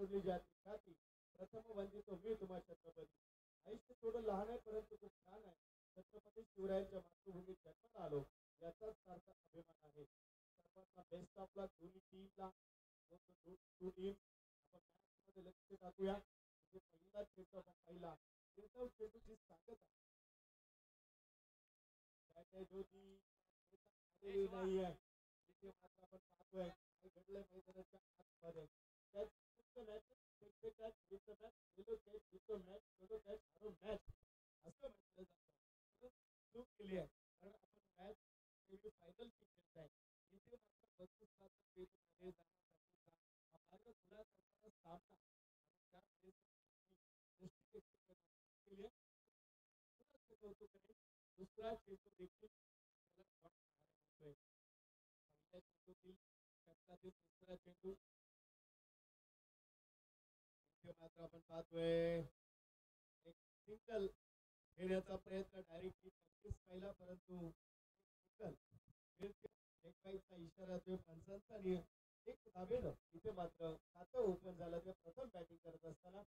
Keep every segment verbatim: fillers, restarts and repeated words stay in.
सोडली जाते जाती प्रथम वंदितो मी तुम्हा छत्रपती. आयुष्य थोडं लहान आहे परंतु खूप छान आहे. छत्रपती शिवरायांच्या मातृभूमीत जन्माला आलो याचाच सार्थ अभिमान आहे. सर्वांना बेस्ट ऑफला दोन्ही टीमला टू टीम आपण मॅच मध्ये लक्ष टाकूया. पहिला चेंडू आपण पाहिला चेंडू चेंडूची सांगत आहे काय काय जोडी नाही आहे तिथे मात्र आपण पाहतोय काय घडलंय मैदानाच्या आतमध्ये. त्याच मॅच मॅच मॅच मॅच असं म्हटलं जातं. चूक केली आहे कारण आपण मॅच फायनल खेळत आहे तिथे मात्र बत्तीस मध्ये जाण्यासाठीचा हा मार्ग खुला करणारा सामना त्या केली आहे. दुसरा चेंडू देखील पहिल्या चेंडूतील षटकातील दुसरा चेंडू मात्र आपण पाहतोय एक सिंगल घेण्याचा प्रयत्न डायरेक्टली नक्कीच पाहिला परंतु सिंगल इशारा तो पंचांचा आणि एक धाबेनं इथे मात्र खातं ओपन झालं. ते प्रथम बॅटिंग करत असताना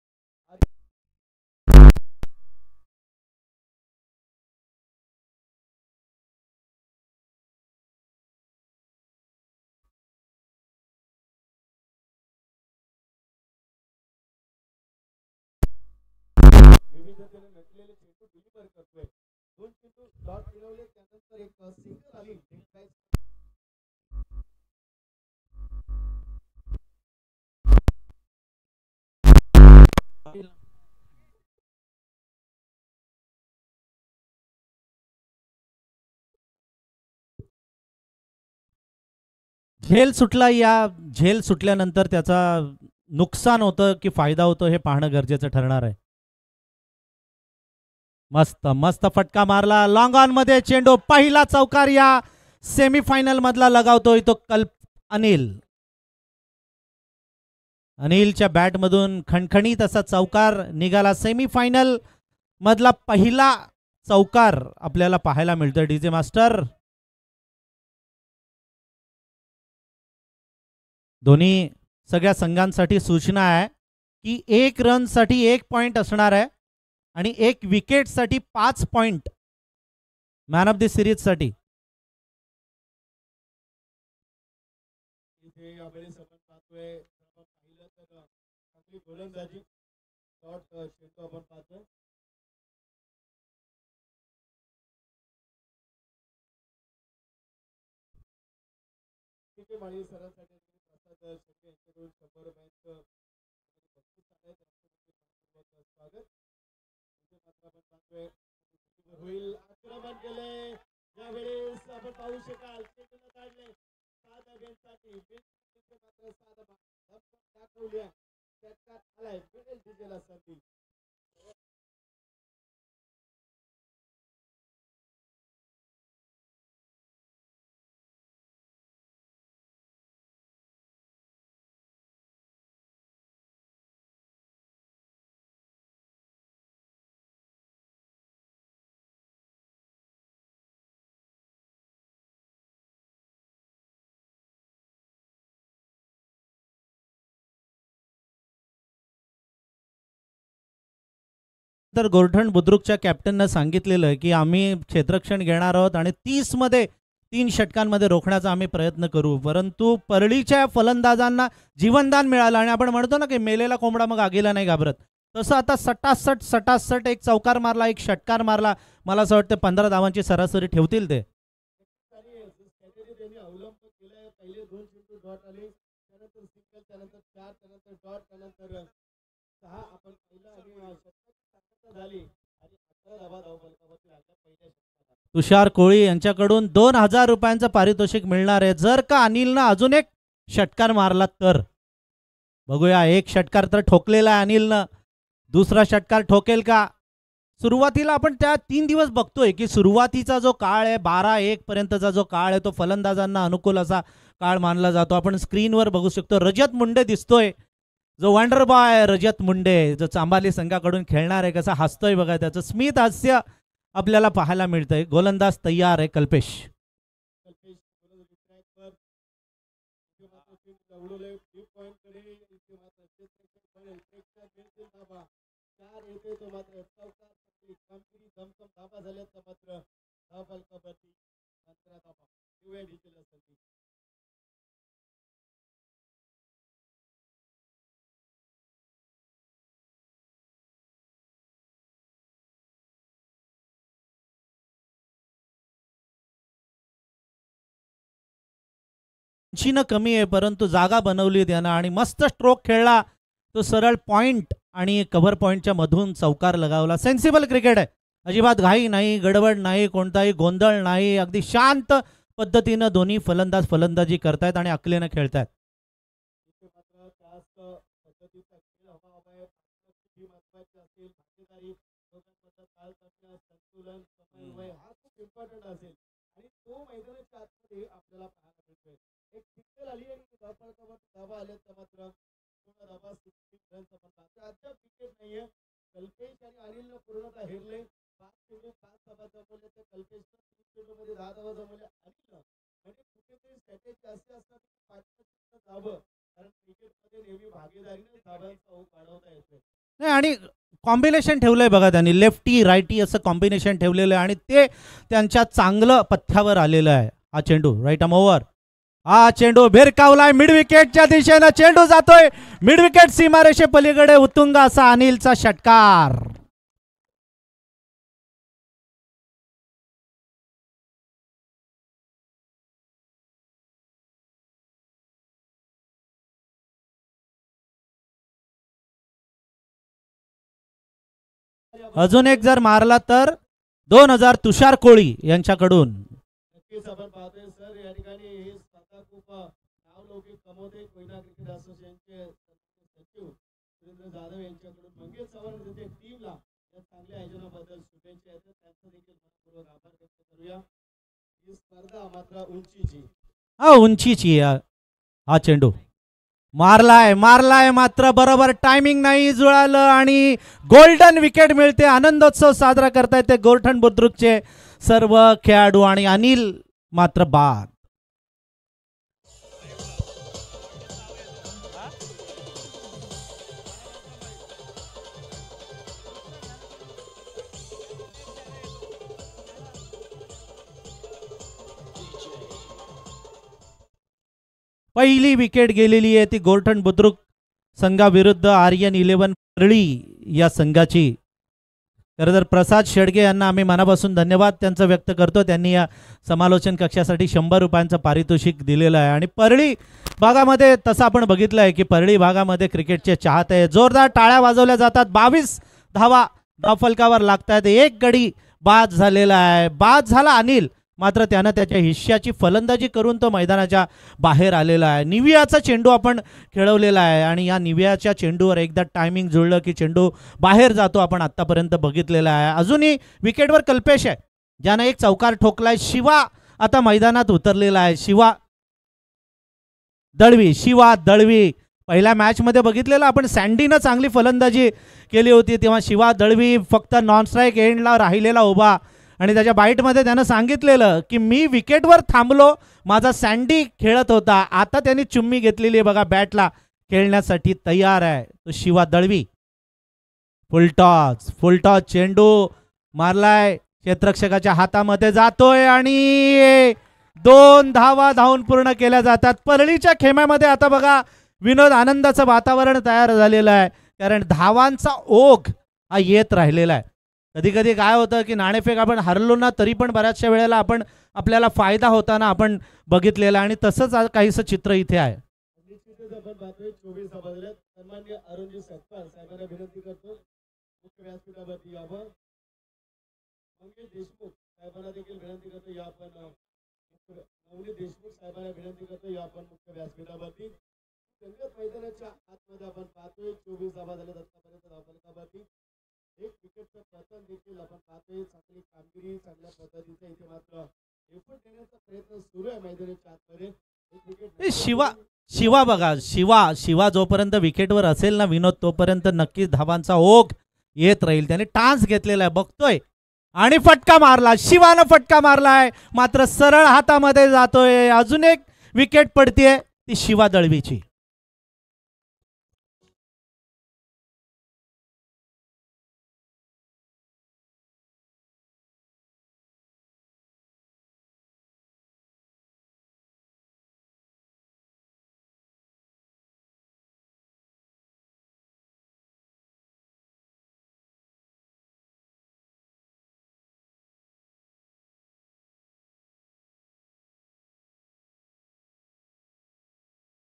विविधतेने नटलेले चेंडू डिलिव्हर करतोय. दोन चेंडू डॉट मिळवले त्यानंतर एक सिंगल आली. झेल सुटला. या झेल सुटल्यानंतर त्याचा नुकसान होतं की फायदा होतो हे पाहणं गरजेचं ठरणार आहे. मस्त मस्त फटका मारला लॉंग ऑन मध्ये चेंडू पहिला चौकार या सेमीफायनल मधला लगावतोय तो कल्प अनिल. अनिलच्या बॅट मधून खणखणीत असा चौकार निघाला. सेमीफायनल मधला पहिला चौकार आपल्याला पाहायला मिळतोय. डीजे मास्टर दोन्ही सगळ्या संघांसाठी सूचना आहे की एक रन साठी एक पॉइंट असणार आहे आणि एक विकेट साठी पाच point man of the series साठी. गोलंदाजी शॉट चेंडू आपण पाहतोय तिथे माळी सरांसाठी प्रसाद शेट्टी यांच्याकडून शंभर बँक स्वागत. मात्र आपण पाहतोय होईल आक्रमण केले यावेळेस आपण पाहू शकाल चेंडूला काढले साधा गेमसाठी मात्र साधा दाखवली आहे. त्यात आलाय मिळेल दिलेला संधी. तर गोरठण बुद्रुकच्या कॅप्टननं सांगितलेलं की आम्ही क्षेत्ररक्षण घेणार आहोत आणि तीस मध्ये तीन षटकांमध्ये रोखण्याचा आम्ही प्रयत्न करू. परंतु परळीच्या फलंदाजांना जीवनदान मिळालं आणि आपण म्हणतो ना की मेलेला कोंबडा मग आगीला नाही घाबरत, तसं आता सटासट सटासट एक चौकार मारला, एक षटकार मारला. मला असं वाटतं पंधरा धावांची सरासरी ठेवतील ते. तुषार कोळी यांच्याकडून दोन हजार रुपयांचं पारितोषिक मिळणार आहे जर का अनिलनं अजून एक षटकार मारला तर. बघूया, एक षटकार तर ठोकलेला आहे अनिलनं, दुसरा षटकार ठोकेल का. सुरुवातीला आपण त्या तीन दिवस बघतोय की सुरुवातीचा जो काळ आहे बारा एक पर्यंतचा जो काळ आहे तो फलंदाजांना अनुकूल असा काळ मानला जातो. आपण स्क्रीनवर बघू शकतो रजत मुंडे दिसतोय, जो वंडर बॉय रजत मुंडे, जो चांबाली संघाकडून खेळणार आहे, कसा हसतोय बघा, त्याचं स्मित हास्य आपल्याला पाहायला मिळतंय. गोलंदाज तयार आहे कल्पेश. इथे मात्र क्षेत्ररक्षक बनेल, प्रेक्षक मिळतील धाबा, चार येते तो मात्र चौकार कामगिरी दमदम धाबा झाल्याचा मात्र धाबा कबड्डी पंधरा धाबा दिव्या डिजिटल असेल. उंचीनं कमी आहे परंतु जागा बनवली त्यानं आणि मस्त स्ट्रोक खेळला तो सरळ पॉइंट आणि कव्हर पॉइंटच्या मधून चौकार लगावला. सेन्सिबल क्रिकेट आहे, अजिबात घाई नाही, गडबड नाही, कोणताही गोंधळ नाही, अगदी शांत पद्धतीनं दोन्ही फलंदाज फलंदाजी करतायत आणि अकलेनं खेळतायत. इम्पॉर्टंट असेल आणि तो मैदानाच्या आतमध्ये आपल्याला पाहायला मिळतोय. एक सिंगल आली आणि धाबा आल्याचा मात्र धाबा अद्याप विकेट नाहीये. कल्पेश आणि अनिलनं पूर्णतः हेरले. पाच चेंडू पाच धाबा जमवले तर कल्पेशनं तीन चेंडू मध्ये दहा धाबा जमवल्या. अनिलनं म्हणजे कुठेतरी स्ट्रॅटेजी अशी असतात की पाच धाबं, कारण क्रिकेटमध्ये नेहमी भागीदारीने धाब्यांचा ओघ वाढवता येतोय. नाही आणि कॉम्बिनेशन ठेवलंय बघा त्यांनी, लेफ्टी राईटी असं कॉम्बिनेशन ठेवलेलं आहे आणि ते त्यांच्या चांगलं पथ्यावर आलेलं आहे. हा चेंडू राईट आर्म ओव्हर, हा चेंडू भिरकावलाय मिड विकेटच्या दिशेनं, चेंडू जातोय मिड विकेट सीमारेषे पलीकडे, उत्तुंग असा अनिलचा षटकार. अजून एक जर मारला तर दोन हजार तुषार कोळी यांच्याकडून. नक्कीच आपण पाहतोय सर या ठिकाणी हे स्वतः खूप नावलौकिक कमवते कोयना क्रिकेट असोसिएशनचे सचिव सुरेंद्र जाधव यांच्याकडून मंगेश चव्हाण त्यांच्या टीमला या चांगल्या आयोजनाबद्दल शुभेच्छा आहेत. त्यांचा देखील मनपूर्वक आभार व्यक्त करूया. ही स्पर्धा मात्र उंचीची, हा उंचीची हा चेंडू मारलाय मारलाय मात्र बरोबर टायमिंग नाही जुळालं आणि गोल्डन विकेट मिळते. आनंदोत्सव साजरा करतायत ते गोरठण बुद्रुकचे सर्व खेळाडू आणि अनिल मात्र बाद. पहिली विकेट गेलेली आहे ती गोरठण बुद्रुक संघाविरुद्ध आर्यन इलेव्हन परळी या संघाची. खरं तर प्रसाद शेडगे यांना आम्ही मनापासून धन्यवाद त्यांचं व्यक्त करतो. त्यांनी या समालोचन कक्षासाठी शंभर रुपयांचं पारितोषिक दिलेलं आहे. आणि परळी भागामध्ये तसं आपण बघितलं आहे की परळी भागामध्ये क्रिकेटचे चाहते आहे. जोरदार टाळ्या वाजवल्या जातात. बावीस धावा धावफलकावर लागतात. एक गडी बाद झालेला आहे. बाद झाला अनिल, मात्र त्यानं त्याच्या हिश्श्याची फलंदाजी करून तो मैदानाच्या बाहेर आलेला आहे. निवियाचा चेंडू आपण खेळवलेला आहे आणि या निवियाच्या चेंडूवर एकदा टायमिंग जुळलं की चेंडू बाहेर जातो, आपण आत्तापर्यंत बघितलेला आहे. अजूनही विकेटवर कल्पेश आहे ज्यानं एक चौकार ठोकलाय. शिवा आता मैदानात उतरलेला आहे. शिवा दळवी शिवा दळवी पहिल्या मॅचमध्ये बघितलेलं आपण, सँडीनं चांगली फलंदाजी केली होती तेव्हा शिवा दळवी फक्त नॉन स्ट्राईक एंडला राहिलेला उभा आणि त्याच्या बाईटमध्ये त्यानं सांगितलेलं की मी विकेटवर थांबलो, माझा सँडी खेळत होता. आता त्यांनी चुम्मी घेतलेली आहे बघा, बॅटला खेळण्यासाठी तयार आहे तो शिवा दळवी. फुलटॉस फुलटॉस चेंडू मारलाय, क्षेत्ररक्षकाच्या हातामध्ये जातोय आणि दोन धावा धावून पूर्ण केल्या जातात. परळीच्या खेम्यामध्ये आता बघा विनोद आनंदाचं वातावरण तयार झालेलं आहे, कारण धावांचा ओघ हा येत राहिलेला आहे. कधी कधी काय होतं की नाणेफेक आपण हरलो ना तरी पण बऱ्याचशा वेळेला आपण आपल्याला फायदा होताना आपण बघितलेला आणि तसंच काहीसं चित्र इथे आहे. चोवीस सन्माननीय अरुणजी सत्पाल साहेबांना विनंती करतो मुख्य व्यासपीठावरती यावं. मंगेश देशमुख साहेबांना देखील विनंती करतो या आपण नवनीत देशमुख साहेबांना विनंती करतो या आपण मुख्य व्यासपीठावरती. संगत मैदानाच्या आतमध्ये आपण पाहतोय चोवीस धावा झाल्यात आतापर्यंत धावफलकावरती. एक विकेटचं पतन देखील आपण पाहतोय. चांगली कामगिरी चांगल्या पद्धतीचा इथे मात्र एफर्ट देण्याचा प्रयत्न सुरू आहे मैदानाच्या आतमध्ये. शिवा शिवा बघा शिवा शिवा जोपर्यंत विकेटवर असेल ना विनोद तोपर्यंत नक्कीच धावांचा ओघ येत राहील. त्याने टान्स घेतलेला आहे बघतोय आणि फटका मारला. शिवानं फटका मारलाय मात्र सरळ हातामध्ये जातोय. अजून एक विकेट पडतीये ती शिवा दळवीची.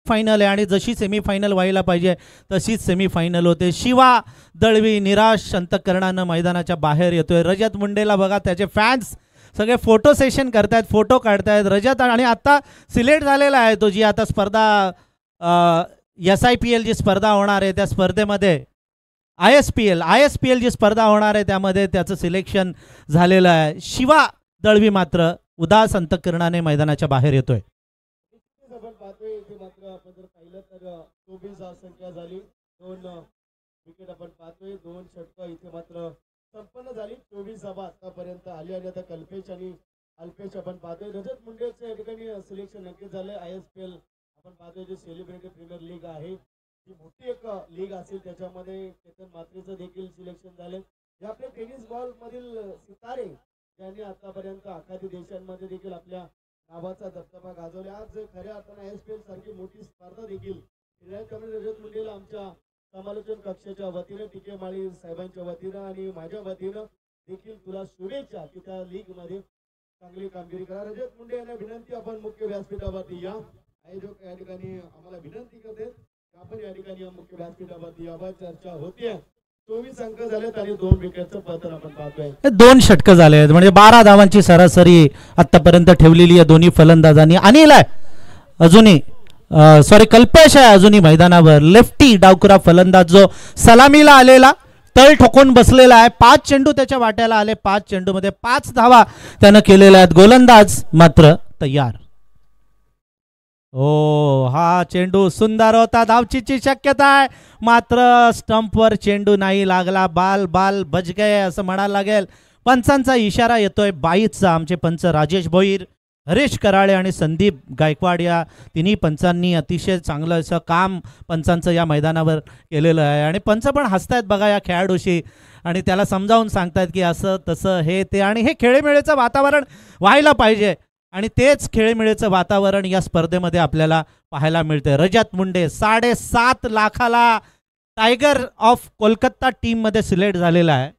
फायनल आहे आणि जशी सेमीफायनल व्हायला पाहिजे तशीच सेमीफायनल होते. शिवा दळवी निराश अंतःकरणानं मैदानाच्या बाहेर येतोय. रजत मुंडेला बघा, त्याचे फॅन्स सगळे फोटो सेशन करतायत, फोटो काढतायत. रजत आणि आता सिलेक्ट झालेला आहे तो, जी आता स्पर्धा एस आय पी एल जी स्पर्धा होणार आहे त्या स्पर्धेमध्ये I S P L I S P L जी स्पर्धा होणार आहे त्यामध्ये त्याचं सिलेक्शन झालेलं आहे. शिवा दळवी मात्र उदास अंतःकरणाने मैदानाच्या बाहेर येतोय. आपण पाहतोय इथे मात्र आपण जर पाहिलं तर चोवीस संख्या झाली. दोन विकेट आपण पाहतोय, दोन षटकं इथे मात्र संपन्न झाली. चोवीस धावा आतापर्यंत आली आणि आता कल्पेश आणि अल्पेश आपण पाहतोय. रजत मुंडेचं या ठिकाणी सिलेक्शन नक्कीच झालंय. आय एस पी एल आपण पाहतोय जी सेलिब्रिटी प्रीमियर लीग आहे, ही मोठी एक लीग असेल, त्याच्यामध्ये चेतन मात्रेचं देखील सिलेक्शन झाले. जे आपले टेनिस बॉल मधील सितारे ज्यांनी आतापर्यंत आखाती देशांमध्ये देखील आपल्या नावाचा दबदबा गाजवला, आज खऱ्या अर्थाने आय एस पी एल सारखी मोठी स्पर्धा देखील रजत मुंडेला आमच्या समालोचन कक्षाच्या वतीनं, टिके माळी साहेबांच्या वतीनं आणि माझ्या वतीनं देखील तुला शुभेच्छा की त्या लीग मध्ये चांगली कामगिरी करा. रजत मुंडे यांना विनंती, आपण मुख्य व्यासपीठावरती या. आयोजक या ठिकाणी आम्हाला विनंती करते आपण या ठिकाणी मुख्य व्यासपीठावरती यावर चर्चा होतीये. चोवीस अंक झालेत आणि दोन विकेटचं पतन आपण पाहतोय. दोन षटकं झाले आहेत म्हणजे बारा धावांची सरासरी आतापर्यंत ठेवलेली आहे दोन्ही फलंदाजांनी. अनिल आहे अजूनही, सॉरी कल्पेश आहे अजूनही मैदानावर. लेफ्टी डावकुरा फलंदाज जो सलामीला आलेला, तळ ठोकून बसलेला आहे. पाच चेंडू त्याच्या वाट्याला आले, पाच चेंडू मध्ये पाच धावा त्यानं केलेल्या आहेत. गोलंदाज मात्र तयार. ओ हा चेंडू सुंदर होता, धावचीची शक्यता आहे, मात्र स्टंपवर चेंडू नाही लागला. बाल बाल बच गए असं म्हणायला लागेल. पंचांचा इशारा येतोय बाईचा. आमचे पंच राजेश भोईर, हरीश कराळे आणि संदीप गायकवाड या तिन्ही पंचांनी अतिशय चांगलं असं काम पंचांचं या मैदानावर केलेलं आहे. आणि पंच पण हसतायत बघा या खेळाडूशी आणि त्याला समजावून सांगतायत की असं तसं हे ते, आणि हे खेळीमेळीचं वातावरण व्हायला पाहिजे आणि तेच खेळीमेळीचं वातावरण या स्पर्धेमध्ये आपल्याला पाहायला मिळते. रजत मुंडे साडेसात लाखाला टायगर ऑफ कोलकाता टीम मध्ये सिलेक्ट झालेला आहे.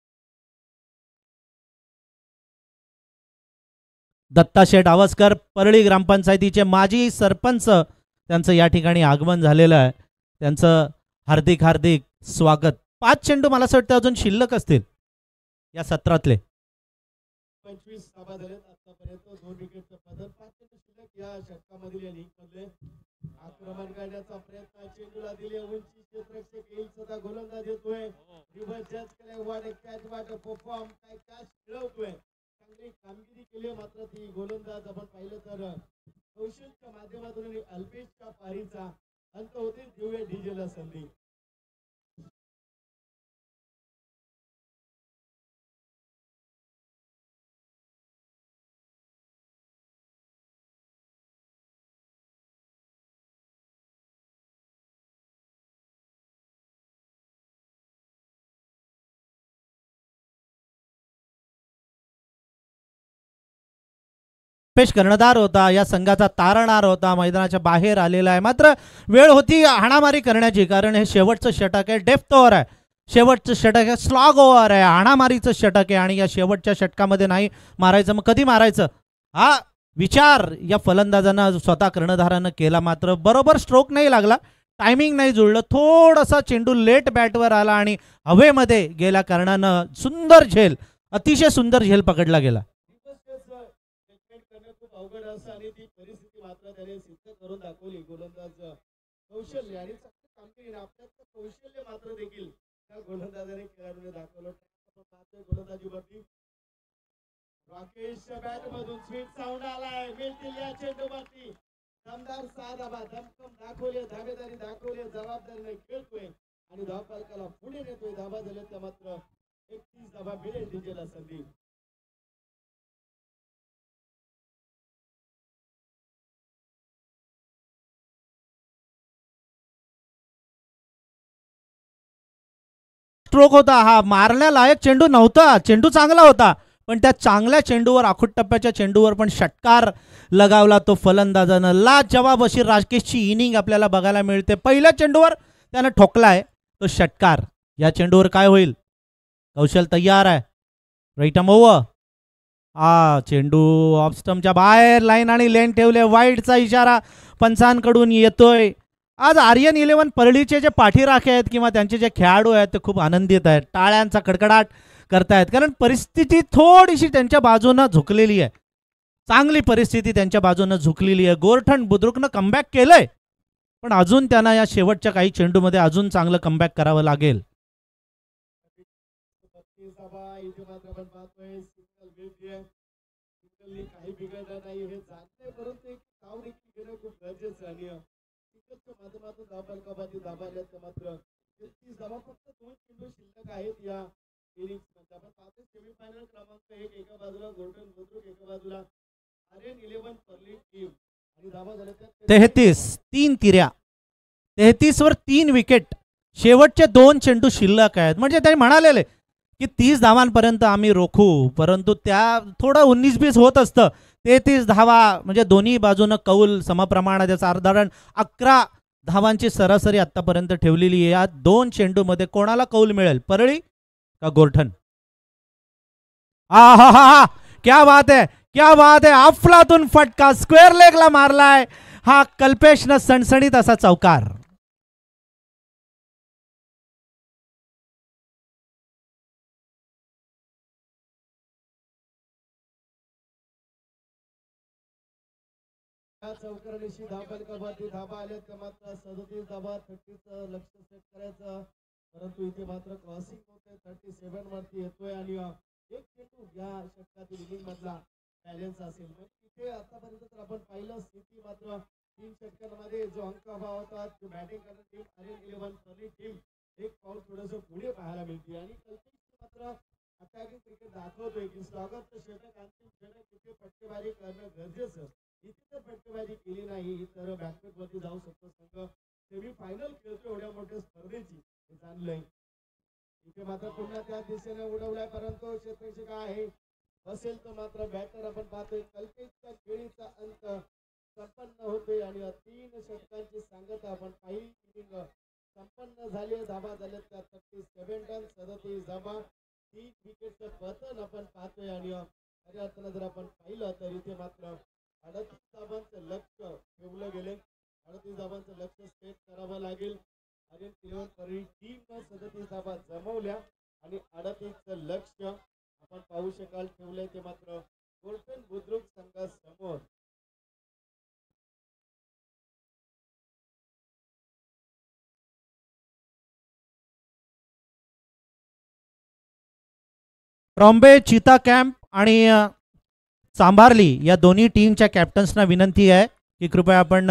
दत्ता शेठ आवस्कर परळी ग्रामपंचायतीचे माजी सरपंच, त्यांचं या ठिकाणी आगमन झालेलं आहे. त्यांचं हार्दिक हार्दिक स्वागत. पाच चेंडू मला असं वाटतं अजून शिल्लक असतील या सत्रातले. पंचवीस धावा झालेत आतापर्यंत, दोन विकेटचं पतन. पाच चेंडू शिल्लक या षटकामधील या लीग मधले. आक्रमण करण्याचा प्रयत्न चेंडूला दिले, उंची क्षेत्ररक्षक येईल सदा गोलंदाज येतोय. रिव्हर्स जज केले, वाट कॅच वाट परफॉर्म काय कॅच खेळवतोय, चांगली कामगिरी केली. मात्र ती गोलंदाज आपण पाहिलं तर कौशलच्या माध्यमातून आणि अल्पेशच्या पारीचा अंत होते. देऊया डीजेला संधी. पेश कर्णधार होता, या संघाचा तारणहार होता, मैदानाच्या बाहेर आलेला आहे. मात्र वेळ होती हाणामारी करण्याची, कारण हे शेवटचं षटक आहे, डेप्थ ओव्हर आहे, शेवटचं षटक आहे, स्लॉग ओव्हर आहे, हाणामारीचं षटक आहे आणि या शेवटच्या षटकामध्ये नाही मारायचं, मग कधी मारायचं हा विचार या फलंदाजांना स्वतः कर्णधारानं केला. मात्र बरोबर स्ट्रोक नाही लागला, टायमिंग नाही जुळलं, थोडासा चेंडू लेट बॅटवर आला आणि हवेमध्ये गेल्या कारणानं सुंदर झेल, अतिशय सुंदर झेल पकडला गेला. अवघड असं आणि ती परिस्थिती मात्र त्याने सिद्ध करून दाखवली. गोलंदाज कौशल्य आणि कामगिरी आपल्यात कौशल्य मात्र देखील त्या गोलंदाजाने खेळाडूने दाखवलं. गोलंदाजीवरती राकेशच्या बॅट मधून स्वीट साऊंड आलाय, मिळतील या चेंडूवरती दमदार सहा धावा, दमखम दाखवले, धावेदारी दाखवले, जबाबदारीने खेळतोय आणि धावफलकाला पुढे नेतोय. धावा झाल्या त्या मात्र एकतीस धावा मिळेल डीजेला संधी. स्ट्रोक होता, हा मारण्यालायक चेंडू नव्हता, चेंडू चांगला होता पण त्या चांगल्या चेंडूवर, आखूट टप्प्याच्या चेंडूवर पण षटकार लगावला तो फलंदाजानं. लाजवाब अशी राकेशची इनिंग आपल्याला बघायला मिळते. पहिल्या चेंडूवर त्यानं ठोकलाय तो षटकार. या चेंडूवर काय होईल? कौशल तयार आहे, राईट ओव्हर, हा चेंडू ऑफ स्टंपच्या बाहेर, लाईन आणि लेन ठेवले, वाईडचा इशारा पंचांकडून येतोय. आज आर्यन इलेव्हन परळीचे जे पाठीराखे आहेत किंवा त्यांचे जे खेळाडू आहेत ते खूप आनंदित आहेत, टाळ्यांचा कडकडाट करतायत, कारण परिस्थिती थोडीशी त्यांच्या बाजूनं झुकलेली आहे. चांगली परिस्थिती त्यांच्या बाजूनं झुकलेली आहे. गोरठण बुद्रुकनं कमबॅक केलंय, पण अजून त्यांना या शेवटच्या काही चेंडूमध्ये अजून चांगलं कमबॅक करावं लागेल. काही बिघडलं नाही हे जाणते, परंतु एक साव देखील घेणं खूप गरजेचं आणि क्रिकेटच्या माध्यमातून धाबा कबादी धाबा आल्यात मात्र तेहतीस धाबा फक्त दोन चेंडू शिल्लक आहेत या इनिंग्समध्ये. आपण पाहतो सेमीफायनल क्रमांक एक एका बाजूला गोल्डन बुद्रुक, एका बाजूला आर्यन इलेव्हन परळी टीम आणि धाबा झाल्या त्या तेहतीस तीन तिऱ्या, तेहतीस वर तीन विकेट, शेवटचे दोन चेंडू शिल्लक आहेत. म्हणजे त्यांनी म्हणालेले की तीस धावांपर्यंत आम्ही रोखू, परंतु त्या थोडं उन्नीस बीस होत असतं. तेहतीस धावा म्हणजे दोन्ही बाजूनं कौल समप्रमाणात, याचा साधारण अकरा धावांची सरासरी आतापर्यंत ठेवलेली आहे. या दोन चेंडूमध्ये कोणाला कौल मिळेल, परळी का गोरठण? आ हा हा, क्या बात है, क्या बात है, अफलातून फटका स्क्वेअर लेगला मारलाय हा कल्पेशनं सणसणीत असा चौकार. चौकारांशी धाबा कबादी धाबा आल्या तर मात्र सदतीस धाबा थर्टीचं लक्ष सेट करायचं, परंतु इथे मात्र क्रॉसिंग होते, थर्टी सेव्हन वरती येतोय आणि एक चेंडू या षटकातील इनिंग मधला बॅलन्स असेल. इथे आतापर्यंत तर आपण पाहिलं स्थिती मात्र तीन षटकांमध्ये जो अंक हवा होता, जो बॅटिंग करणारी team Aryan eleven Parli team एक पाऊल थोडंसं पुढे पाहायला मिळते आणि कल्पेश मात्र अटॅकिंग क्रिकेट दाखवतोय की स्वागत षटक अंतिम षटक तिथे फटकेबाजी करणं गरजेचं. इथे जर फटकेबाजी केली नाही तर बॅकफुट वरती जाऊ शकतो संघ. सेमीफायनल खेळतो एवढ्या मोठ्या स्पर्धेची हे जाणलंय. इथे मात्र पुन्हा त्या दिशेने उडवलाय, परंतु क्षेत्ररक्षक आहे असेल तर मात्र बॅटर आपण पाहतोय कल्पेशच्या खेळीचा अंत संपन्न होतोय आणि तीन षटकांची सांगता आपण पाहिली इनिंग संपन्न झाली. धाबा झाल्या त्या छत्तीस सेव्हन टन सदतीस धाबा, तीन विकेटचं पतन आपण पाहतोय आणि खऱ्या अर्थानं जर आपण पाहिलं तर इथे मात्र अडतीस धाबांचं लक्ष ठेवलं गेले. अडतीस धाबांचं लक्ष सेट करावं लागेल. आर्यन इलेव्हन परळी टीम सदतीस धाबा जमवल्या आणि अडतीसचं लक्ष आपण पाहू शकाल ठेवलंय ते मात्र गोल्डन बुद्रुक संघासमोर. ट्रॉम्बे, चीता कॅम्प आणि चांभारली या दोन्ही टीमच्या कॅप्टन्सना विनंती आहे की कृपया आपण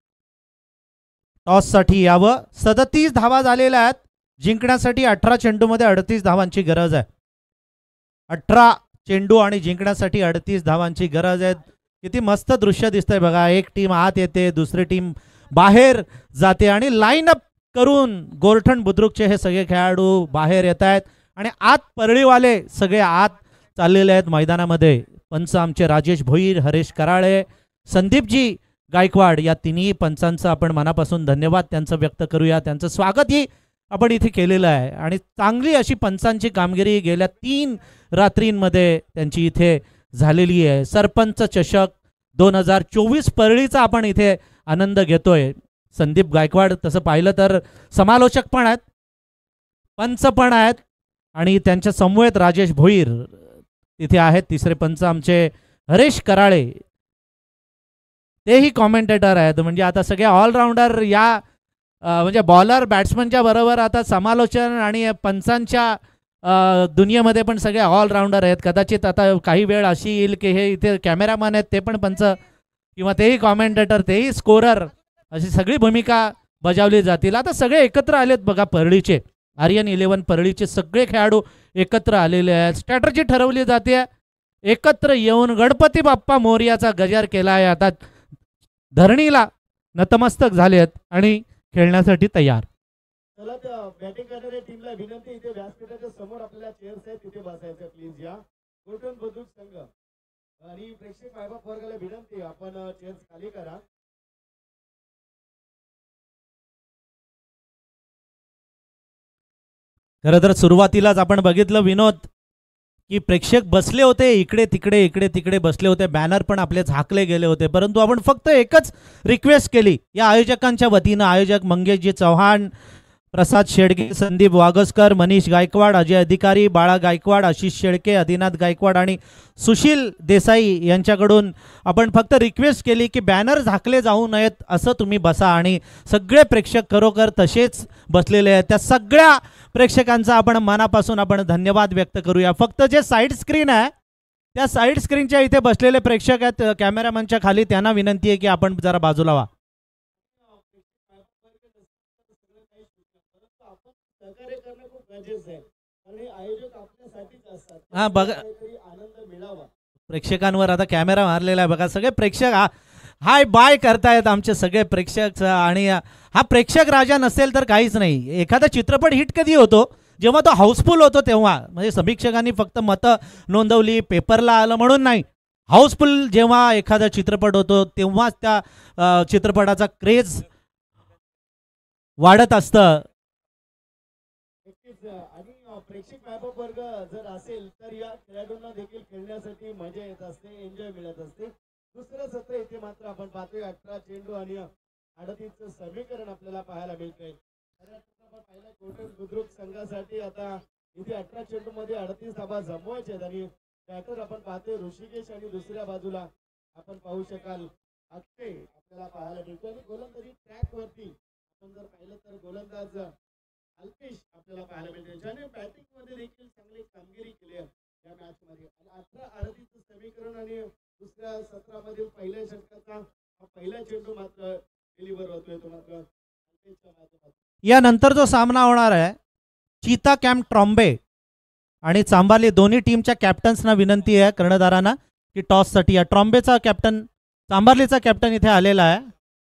टॉससाठी यावं. सदतीस धावा झालेल्या आहेत, जिंकण्यासाठी अठरा चेंडूमध्ये अडतीस धावांची गरज आहे. अठरा चेंडू आणि जिंकण्यासाठी अडतीस धावांची गरज आहे. किती मस्त दृश्य दिसतंय बघा. एक टीम आत येते, दुसरी टीम बाहेर जाते आणि लाईन अप करून गोरठण बुद्रुकचे हे सगळे खेळाडू बाहेर येत आहेत आणि आत परळीवाले सगळे आत चाललेले आहेत मैदानामध्ये. पंच आमचे राजेश भोईर, हरेश कराळे, संदीपजी गायकवाड या तिन्ही पंचांचं आपण मनापासून धन्यवाद त्यांचं व्यक्त करूया. त्यांचं स्वागतही आपण इथे केलेलं आहे आणि चांगली अशी पंचांची कामगिरी गेल्या तीन रात्रींमध्ये त्यांची इथे झालेली आहे. सरपंच चषक दोन हजार चोवीस परळीचा आपण इथे आनंद घेतोय. संदीप गायकवाड तसं पाहिलं तर समालोचक पण आहेत, पंच पण आहेत आणि त्यांच्या समवेत राजेश भोईर तिथे आहेत. तिसरे पंच आमचे हरेश कराळे, तेही कॉमेंटेटर आहेत. म्हणजे आता सगळे ऑलराऊंडर या म्हणजे बॉलर बॅट्समनच्या बरोबर आता समालोचन आणि पंचांच्या दुनियेमध्ये पण सगळे ऑलराऊंडर आहेत. कदाचित आता काही वेळ अशी येईल की हे इथे कॅमेरामॅन आहेत ते पण पंच किंवा तेही कॉमेंटेटर, तेही स्कोरर, अशी सगळी भूमिका बजावली जातील. आता सगळे एकत्र आलेत बघा. परळीचे आर्यन इलेव्हन परळीचे सगळे खेळाडू एकत्र आलेले आहेत. स्ट्रॅटर्जी ठरवली जाते. एकत्र येऊन गणपती बाप्पा मोरयाचा गजर केला आहे. आता धरणीला नतमस्तक झाले आहेत आणि खेळण्यासाठी तयार. चला त्या बॅटिंग करणाऱ्या टीमला विनंती, इथे व्यासपीठाच्या समोर आपल्याला चेअर्स आहेत तिथे बसायचं प्लीज. या गोल्डन बुद्रुक संघ आणि प्रेक्षक मायबाप वर्गाला विनंती, आपण चेअर्स खाली करा. खरं तर सुरुवातीलाच आपण बघितलं विनोद की प्रेक्षक बसले होते इकडे तिकडे इकडे तिकडे बसले होते, बॅनर पण आपले झाकले गेले होते, परंतु आपण फक्त एकच रिक्वेस्ट केली या आयोजकांच्या वतीनं. आयोजक मंगेशजी चव्हाण, प्रसाद शेडगे, संदीप वागसकर, मनीष गायकवाड, अजय अधिकारी, बाळा गायकवाड, आशिष शेळके, आदिनाथ गायकवाड आणि सुशील देसाई यांच्याकडून आपण फक्त रिक्वेस्ट केली की बॅनर झाकले जाऊ नयेत, असं तुम्ही बसा. आणि सगळे प्रेक्षक खरोखर तसेच बसलेले आहेत. त्या सगळ्या प्रेक्षकांचा आपण मनापासून आपण धन्यवाद व्यक्त करूया. फक्त जे साईड स्क्रीन आहे त्या साईड स्क्रीनच्या इथे बसलेले प्रेक्षक आहेत कॅमेरामॅनच्या खाली, त्यांना विनंती आहे की आपण जरा बाजूला व्हा. सहकार्य करणं खूप गरजेचं आहे आणि आयोजक आपल्यासाठीच असतात. हा बघा, काहीतरी आनंद मिळावा. प्रेक्षकांवर आता कॅमेरा मारलेला आहे बघा. सगळे प्रेक्षक हा हाय बाय करतायत आमचे सगळे प्रेक्षक. आणि हा प्रेक्षक राजा नसेल तर काहीच नाही. एखादा चित्रपट हिट कधी होतो, जेव्हा तो हाऊसफुल होतो तेव्हा. म्हणजे समीक्षकांनी फक्त मतं नोंदवली, पेपरला आलं म्हणून नाही. हाऊसफुल जेव्हा एखादा चित्रपट होतो तेव्हाच त्या अ, चित्रपटाचा क्रेज वाढत असतं. नक्कीच. आणि प्रेक्षक व्यापक वर्ग जर असेल तर या खेळाडूंना देखील खेळण्यासाठी मजा येत असते, एन्जॉय मिळत असते. दुसरं सत्र इथे मात्र आपण पाहतोय अठरा चेंडू आणि अडतीसचं समीकरण आपल्याला पाहायला मिळतंय. पहिला कोटक बुद्रुक संघासाठी आता इथे अठरा चेंडू मध्ये अडतीस धाबा जमवायचे आहेत आणि बॅटर आपण पाहतोय ऋषिकेश आणि दुसऱ्या बाजूला आपण पाहू शकाल अक्षय आपल्याला पाहायला मिळतो. आणि गोलंदाजी ट्रॅक वरती आपण जर पाहिलं तर गोलंदाज अल्पेश आपल्याला पाहायला मिळते, ज्याने बॅटिंग मध्ये देखील चांगली कामगिरी केली आहे या मॅच मध्ये. आणि अठरा अडतीसचं समीकरण आणि दुसऱ्या सत्रामधील पहिल्या षटकाचा हा पहिला चेंडू मात्र डिलिव्हर होतोय तो मात्र अल्पेशच्या माध्यमातून. यानंतर जो सामना होणार आहे चीता कॅम्प ट्रॉम्बे आणि चांबार्ली दोन्ही टीमच्या कॅप्टन्सना विनंती आहे कर्णधारांना की टॉससाठी या ट्रॉम्बेचा कॅप्टन चांबार्लीचा कॅप्टन इथे आलेला आहे.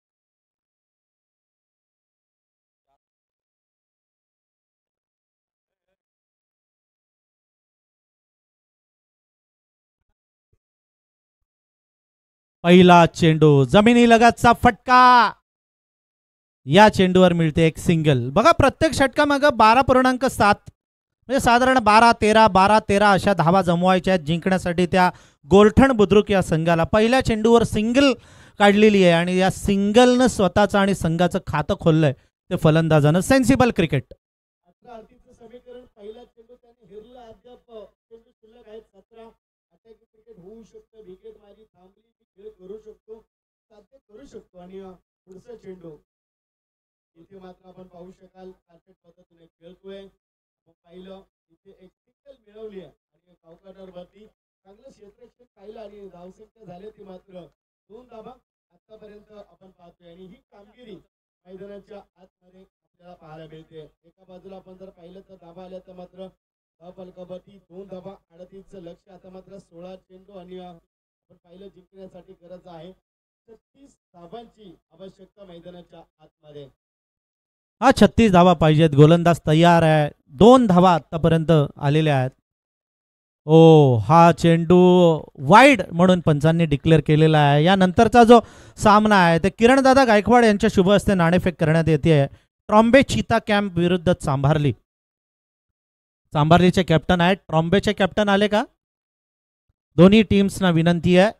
पहिला चेंडू जमिनी लगतचा फटका, या चेंडूवर मिळते एक सिंगल. बघा प्रत्येक षटकामागं बारा पूर्णांक सात म्हणजे साधारण बारा तेरा बारा तेरा अशा धावा जमवायच्या आहेत जिंकण्यासाठी त्या गोरठण बुद्रुक या संघाला. पहिल्या चेंडूवर सिंगल काढलेली आहे आणि या सिंगलनं स्वतःचं आणि संघाचं खातं खोललंय ते फलंदाजानं. Sensible cricket. अठरा अडतीसचं समीकरण पहिला चेंडू त्याने हिरला. अद्याप चेंडू शिल्लक आहेत सतरा. अटॅक क्रिकेट होऊ शकतं, विकेट माझी थांबली खेळ करू शकतो, साध्य करू शकतो. आणि पुढचा चेंडू इथे मात्र आपण पाहू शकाल परफेक्ट पद्धतीने खेळतोय. आपण पाहिलं इथे एक सिंगल मिळवली आहे आणि चौकाटावरती चांगलं क्षेत्ररक्षण पाहिलं आणि धावसंख्या झाली ती मात्र दोन धाबा आतापर्यंत आपण पाहतोय. आणि ही कामगिरी मैदानाच्या आतमध्ये आपल्याला पाहायला मिळते. एका बाजूला आपण जर पाहिलं तर धाबा आल्या तर मात्र धावफलकावरती दोन धाबा अडतीसचं लक्ष. आता मात्र सोळा चेंडू आणि आपण पाहिलं जिंकण्यासाठी गरज आहे छत्तीस धाबांची आवश्यकता मैदानाच्या आतमध्ये. हा छत्तीस धावा पाहिजेत. गोलंदाज तयार आहे. दोन धावा आतापर्यंत आलेल्या आहेत. ओ हा चेंडू वाईड म्हणून पंचांनी डिक्लेअर केलेला आहे. यानंतरचा जो सामना आहे ते किरणदादा गायकवाड यांच्या शुभ हस्ते नाणेफेक करण्यात येते. ट्रॉम्बे चीता कॅम्प विरुद्ध चांभारली. चांभारलीचे कॅप्टन आहेत. ट्रॉम्बेचे कॅप्टन आले का? दोन्ही टीम्सना विनंती आहे.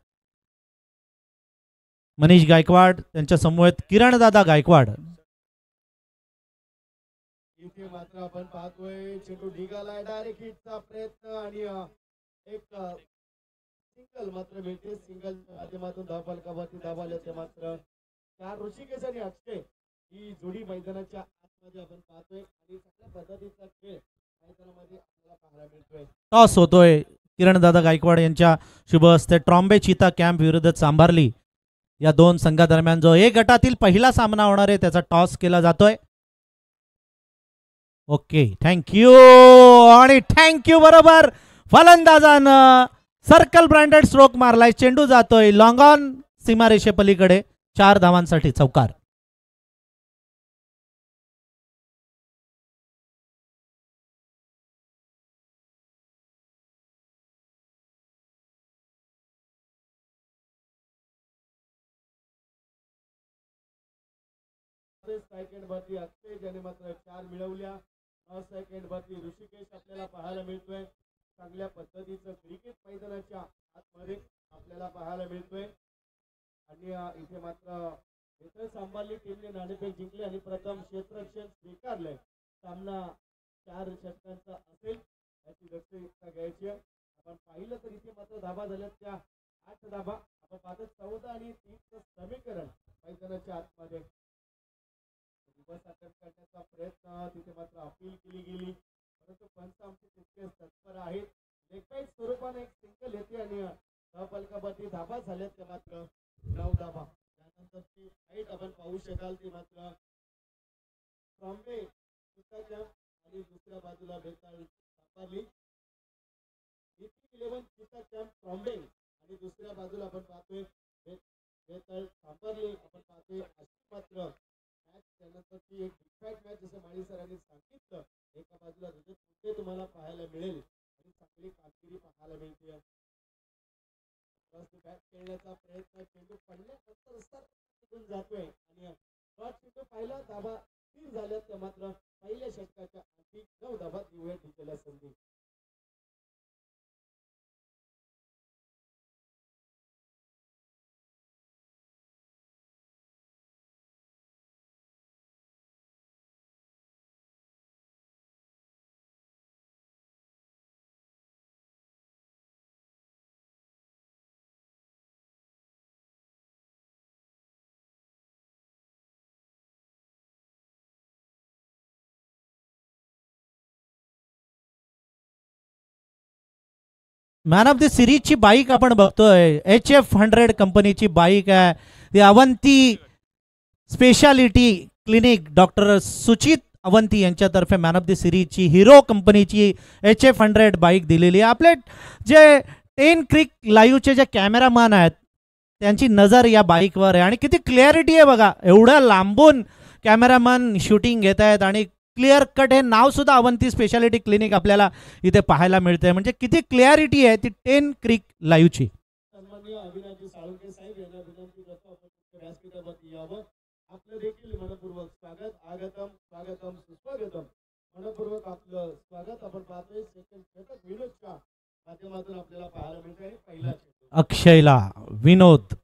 मनीष गायकवाड त्यांच्या समवेत किरणदादा गायकवाड. इथे मात्र आपण पाहतोय चेंडू निघालाय डायरेक्ट हिटचा प्रयत्न आणि एक सिंगल मात्र मिळते. सिंगल माध्यमातून धावफलकावरती धावा आल्या ते मात्र चार. ऋषिकेश आणि अक्षय ही जोडी मैदानाच्या आतमध्ये आपण पाहतोय आणि चांगल्या पद्धतीचा खेळ मैदानामध्ये आपल्याला पाहायला मिळतोय. टॉस होतोय किरणदादा गायकवाड यांच्या शुभ हस्ते. ट्रॉम्बे चीता कॅम्प विरुद्ध चांभारली या दोन संघादरम्यान जो ए गटातील पहिला सामना होणार आहे त्याचा टॉस केला जातोय. ओके थँक्यू आणि थँक्यू. बरोबर फलंदाजानं सर्कल ब्रँडेड स्ट्रोक मारलाय. चेंडू जातोय लॉंग ऑन सीमारेषे पलीकडे. चार धावांसाठी चौकार. सेकंड वरती अक्षय ज्याने मात्र चार मिळवल्या. सेकंड वरती ऋषिकेश आपल्याला पाहायला मिळतोय. चांगल्या पद्धतीचं क्रिकेट मैदानाच्या आतमध्ये आपल्याला पाहायला मिळतोय आणि इथे मात्र इथे सांभाळली टीमने नाणेफेक जिंकली आणि प्रथम क्षेत्ररक्षण स्वीकारलंय. सामना चार षटकांचा असेल याची दक्षता घ्यायची. आपण पाहिलं तर इथे मात्र धाबा झाल्यात त्या आठ धाबा. आपण पाहतो चौदा आणि तीनचं समीकरण मैदानाच्या आतमध्ये दिवसाटन करण्याचा प्रयत्न तिथे मात्र अपील केली गेली परंतु पंच आमचे तितकेच तत्पर आहेत. एकाच स्वरूपाने एक सिंगल येते आणि धावफलकावरती धाबा झाल्यात त्या मात्र नऊ धाबा. त्यानंतरची हाईट आपण पाहू शकाल ती मात्र ट्रॉम्बे आणि दुसऱ्या बाजूला बेताळ साकारली. इलेव्हन चिता कॅम्प ट्रॉम्बे आणि दुसऱ्या बाजूला आपण पाहतोय बेताळ साकारली. आपण पाहतोय अशी मात्र मॅच त्यानंतरची एक डिफाईट मॅच जसं माळी सरांनी सांगितलं एका बाजूला रजत मुद्दे तुम्हाला पाहायला मिळेल आणि चांगली कामगिरी पाहायला मिळते. बॅट खेळण्याचा प्रयत्न चेंडू पडल्यानंतर तिथून जातोय आणि शॉट चेंडू पहिला धाबा तीन झाल्यात त्या मात्र पहिल्या षटकाच्या आणखी नऊ धाबा दिवस जिंकल्या संधी. मॅन ऑफ द सिरीजची बाईक आपण बघतोय एच एफ हंड्रेड कंपनीची बाईक आहे. ती Avanti speciality clinic doctor Suchit Avanti यांच्यातर्फे मॅन ऑफ द सिरीजची हिरो कंपनीची एच एफ हंड्रेड बाईक दिलेली आहे. आपले जे टेन क्रिक लाईव्हचे जे कॅमेरामॅन आहेत त्यांची नजर या बाईकवर आहे आणि किती क्लिअरिटी आहे बघा. एवढ्या लांबून कॅमेरामॅन शूटिंग घेत आहेत आणि क्लिअर कट हे नाव सुद्धा अवंती स्पेशालिटी क्लिनिक आपल्याला इथे पाहायला मिळते. म्हणजे किती क्लिअरिटी आहे ती टेन क्रिक लाईव्हची. सन्माननीय अभिनंदन साळुंके साहेब यांना विनंती करतो आपण व्यासपीठावरती यावं. आपलं देखील मनपूर्वक स्वागत. आगतम स्वागतम सुस्वागतम. मनपूर्वक आपलं स्वागत. आपण पाहतोय सेकंड षटक विनोदच्या माध्यमातून आपल्याला पाहायला मिळतंय. पहिला अक्षयला विनोद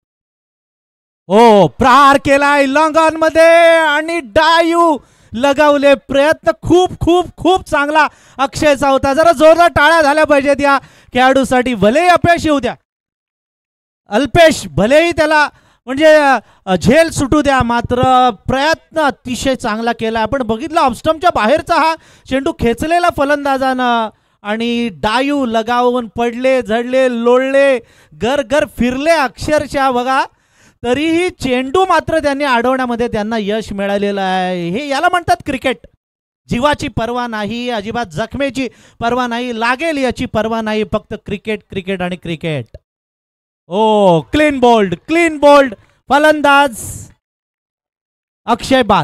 ओ प्रहार केलाय लॉंगॉन मध्ये आणि डायू लगावले. प्रयत्न खूप खूप खूप चांगला अक्षयचा होता. जरा जोरदार टाळ्या झाल्या पाहिजेत या खेळाडूसाठी. भलेही अपयश येऊ द्या अल्पेश, भलेही त्याला म्हणजे झेल सुटू द्या मात्र प्रयत्न अतिशय चांगला केला. आपण बघितलं ऑफस्टम्पच्या बाहेरचा हा चेंडू खेचलेला फलंदाजानं आणि डायू लगावून पडले झडले लोळले गर गर फिरले अक्षरशः बघा. तरीही चेंडू मात्र त्यांनी अडवण्यामध्ये त्यांना यश मिळालेलं आहे. हे याला म्हणतात क्रिकेट. जीवाची पर्वा नाही, अजिबात जखमेची पर्वा नाही, लागेल याची पर्वा नाही, फक्त क्रिकेट क्रिकेट आणि क्रिकेट. ओ क्लीन बोल्ड क्लीन बोल्ड फलंदाज अक्षय बाद.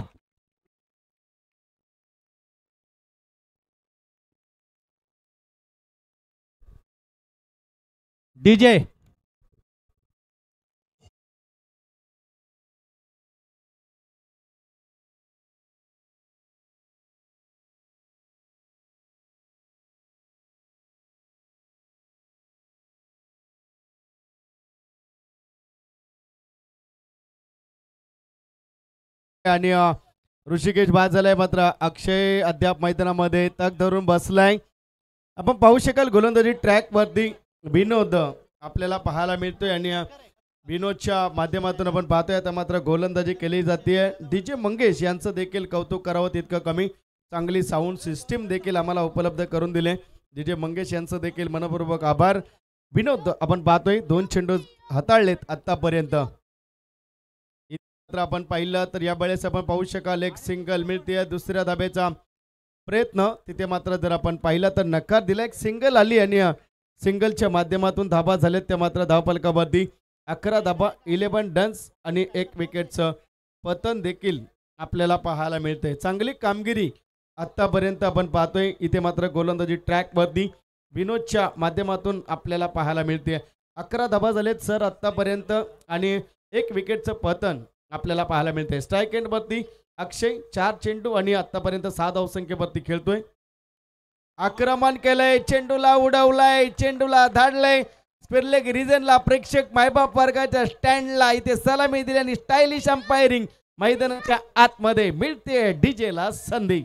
डीजे आणि ऋषिकेश बाद झालाय मात्र अक्षय अद्याप मैदानामध्ये तग धरून बसलाय. आपण पाहू शकाल गोलंदाजी ट्रॅक वरती विनोद आपल्याला पाहायला मिळतोय आणि विनोदच्या माध्यमातून आपण पाहतोय आता मात्र गोलंदाजी केली जाते. डीजे मंगेश यांचं देखील कौतुक करावं तितकं कमी. चांगली साऊंड सिस्टीम देखील आम्हाला उपलब्ध करून दिले. डीजे मंगेश यांचं देखील मनपूर्वक आभार. विनोद आपण पाहतोय दोन चेंडू हाताळलेत आतापर्यंत. आपण पाहिलं तर या वेळेस आपण पाहू शकाल एक सिंगल मिळते. दुसऱ्या धाब्याचा प्रयत्न तिथे मात्र जर आपण पाहिलं तर नकार दिला. एक सिंगल आली आणि सिंगलच्या माध्यमातून धाबा झालेत त्या मात्र धावफलकावरती अकरा धाबा इलेव्हन रन्स आणि एक विकेटचं पतन देखील आपल्याला पाहायला मिळते. चांगली कामगिरी आतापर्यंत आपण पाहतोय. इथे मात्र गोलंदाजी ट्रॅक वरती विनोदच्या माध्यमातून आपल्याला पाहायला मिळते. अकरा धाबा झालेत सर आतापर्यंत आणि एक विकेटचं पतन आपल्याला पाहायला मिळते. स्ट्राईक एंड वरती अक्षय चार चेंडू आणि आतापर्यंत सहा धावसंख्येवरती खेळतोय. आक्रमण केलंय, चेंडूला उडवलाय, चेंडूला धाडलंय स्पिरलेग रिजनला. प्रेक्षक मायबाप वर्गाच्या स्टँडला इथे सलामी दिल्याने स्टायलिश अंपायरिंग. मैदानाच्या आतमध्ये मिळते डीजेला संधी.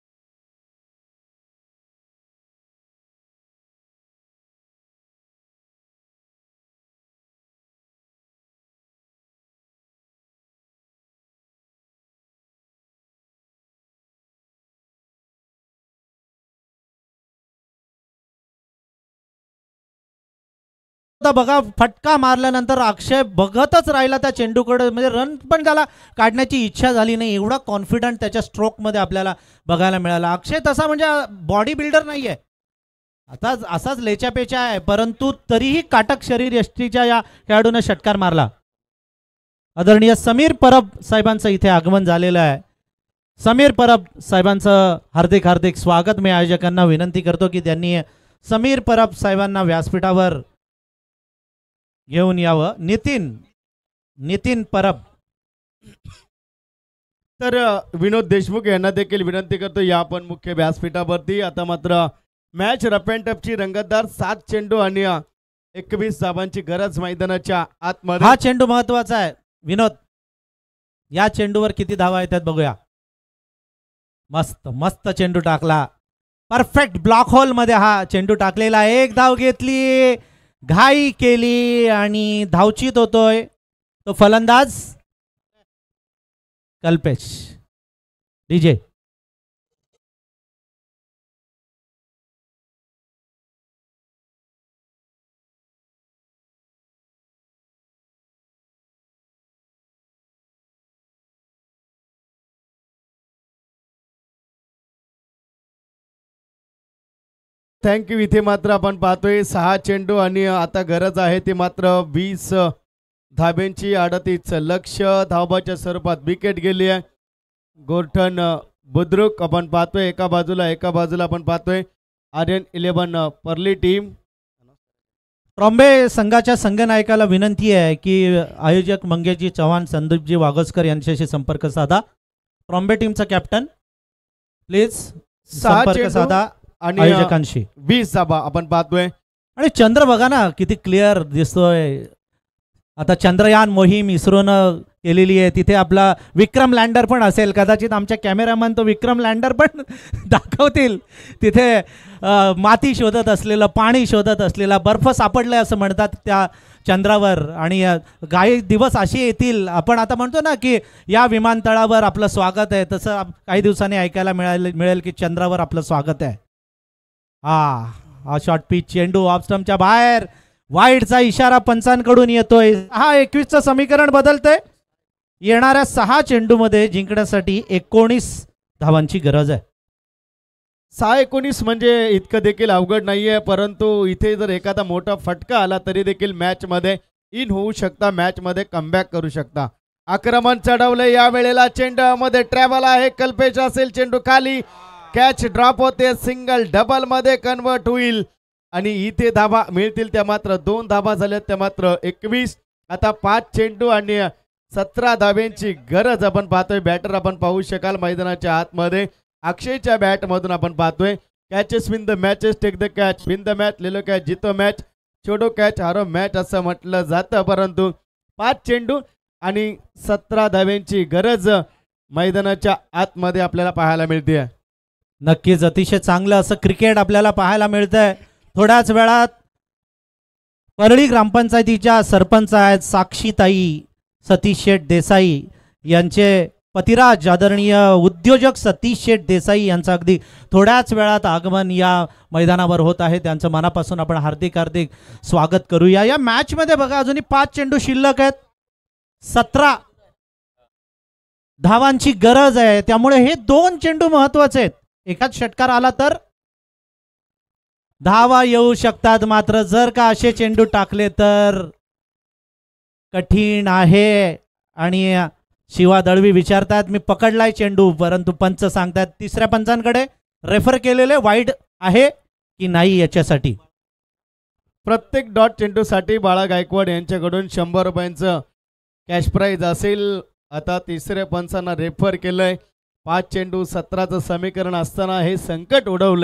बघा फटका मारल्यानंतर अक्षय बघतच राहिला त्या चेंडूकडे, म्हणजे रन पण त्याला काढण्याची इच्छा झाली नाही. एवढा कॉन्फिडंट त्याच्या स्ट्रोक मध्ये आपल्याला बघायला मिळाला. अक्षय तसा म्हणजे बॉडी बिल्डर नाहीये, आता असाच लेच्यापेचा आहे, परंतु तरीही काटक शरीर यष्टीच्या या खेळाडूने षटकार मारला. आदरणीय समीर परब साहेबांचं इथे आगमन झालेलं आहे. समीर परब साहेबांचं हार्दिक हार्दिक स्वागत. मी आयोजकांना विनंती करतो की त्यांनी समीर परब साहेबांना व्यासपीठावर घेऊन यावं. नितीन नितीन परब. तर विनोद देशमुख यांना देखील विनंती करतो या आपण मुख्य व्यासपीठावरती. आता मात्र मॅच रफ अँड टफची रंगतदार. सात चेंडू आणि एकवीस धावांची गरज मैदानाच्या आतमध्ये. हा चेंडू महत्वाचा आहे विनोद. या चेंडूवर किती धावा येतात बघूया. मस्त मस्त चेंडू टाकला, परफेक्ट ब्लॉक होल मध्ये हा चेंडू टाकलेला. एक धाव घेतली, घाई केली आणि धावचीत होतोय तो फलंदाज कल्पेश. DJ thank you. इथे मात्र आपण पाहतोय सहा चेंडू आणि आता गरज आहे ती मात्र वीस धाब्यांची. अडतीस लक्ष धावाच्या स्वरूपात विकेट गेली आहे. गोरठण बुद्रुक आपण पाहतोय एका बाजूला, एका बाजूला आपण पाहतोय आर्यन इलेव्हन परली टीम. ट्रॉम्बे संघाच्या संघनायकाला विनंती आहे की आयोजक मंगेशजी चव्हाण, संदीपजी वागोस्कर यांच्याशी संपर्क साधा. ट्रॉम्बे टीमचा कॅप्टन प्लीज संपर्क साधा आणि आयोजकांशी. वीस धाबा आपण पाहतोय. आणि चंद्र बघा ना किती क्लिअर दिसतोय. आता चंद्रयान मोहीम इस्रोनं केलेली आहे, तिथे आपला विक्रम लँडर पण असेल. कदाचित आमच्या कॅमेरामॅन तो विक्रम लँडर पण दाखवतील. तिथे माती शोधत असलेलं, पाणी शोधत असलेला, बर्फ सापडलाय असं म्हणतात त्या चंद्रावर. आणि काही दिवस असे येतील, आपण आता म्हणतो ना की या विमानतळावर आपलं स्वागत आहे, तसं काही दिवसांनी ऐकायला मिळाले मिळेल की चंद्रावर आपलं स्वागत आहे. हा हा शॉर्ट पिच चेंडू ऑफ स्टंपच्या बाहेर. वाईडचा इशारा पंचांकडून येतोय. हा एकवीसचं समीकरण बदलतंय. येणाऱ्या सहा चेंडूमध्ये जिंकण्यासाठी एकोणीस धावांची गरज आहे. सहा एकोणीस म्हणजे इतकं देखील अवघड नाहीये, परंतु इथे जर एखादा मोठा फटका आला तरी देखील मॅच मध्ये इन होऊ शकता, मॅच मध्ये कमबॅक करू शकता. आक्रमण चढवले या वेळेला. चेंडू मध्ये ट्रॅव्हल आहे, कल्पेश असेल, चेंडू खाली, कॅच ड्रॉप होते, सिंगल डबल मध्ये कन्वर्ट होईल आणि इथे धाबा मिळतील त्या मात्र दोन धाबा झाल्यात त्या मात्र एकवीस. आता पाच चेंडू आणि सतरा धाब्यांची गरज आपण पाहतोय. बॅटर आपण पाहू शकाल मैदानाच्या आतमध्ये. अक्षयच्या बॅट मधून आपण पाहतोय catches win the matches, take the catch, win the match, ले लो कॅच, जितो मॅच, छोडो कॅच, हारो मॅच असं म्हटलं जातं. परंतु पाच चेंडू आणि सतरा धाब्यांची गरज मैदानाच्या आतमध्ये आपल्याला पाहायला मिळते. नक्कीच अतिशय चांगलं असं क्रिकेट आपल्याला पाहायला मिळतंय. थोड्याच वेळात परळी ग्रामपंचायतीच्या सरपंच आहेत साक्षीताई सतीश शेठ देसाई यांचे पतिराज आदरणीय उद्योजक सतीश शेठ देसाई यांचं अगदी थोड्याच वेळात आगमन या मैदानावर होत आहे. त्यांचं मनापासून आपण हार्दिक हार्दिक स्वागत करूया. या मॅच मध्ये बघा अजूनही पाच चेंडू शिल्लक आहेत, सतरा धावांची गरज आहे. त्यामुळे हे दोन चेंडू महत्वाचे आहेत. एकाच षटकार आला तर धावा येऊ शकतात, मात्र जर का असे चेंडू टाकले तर कठीण आहे. आणि शिवा दळवी विचारतात मी पकडलाय चेंडू, परंतु पंच सांगतात तिसऱ्या पंचांकडे रेफर केलेले वाईड आहे की नाही याच्यासाठी. प्रत्येक डॉट चेंडू साठी बाळा गायकवाड यांच्याकडून शंभर रुपयांचं कॅश प्राइज असेल. आता तिसऱ्या पंचांना रेफर केलंय. पाच चेंडू सतराचं समीकरण असताना हे संकट उडवलंय